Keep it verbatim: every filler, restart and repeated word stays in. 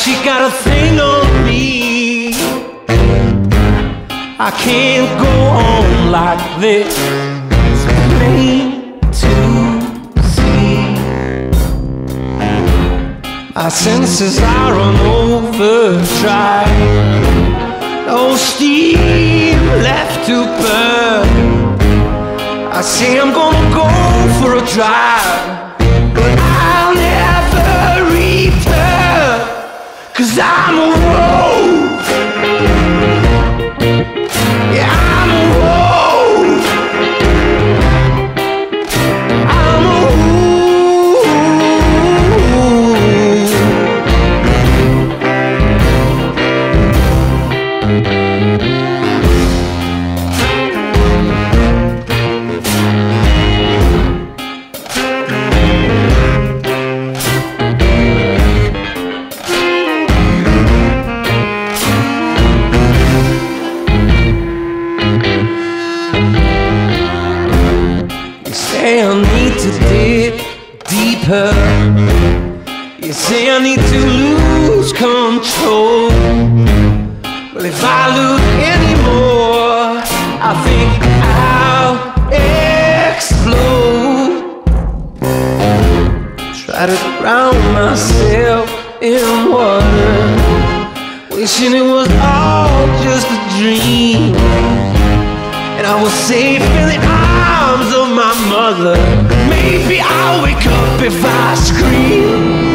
she got a thing on me. I can't go on like this. It's plain to see. My senses are on overdrive. No steam left to burn. I say I'm gonna go for a drive, but I'll never return, 'cause I'm a road. Yeah, I'm a road. I'm a I need to dig deeper. You say I need to lose control. Well, if I lose anymore, I think I'll explode. Try to drown myself in water, wishing it was all just a dream, and I was safe in the arms of my mother. Maybe I'll wake up if I scream.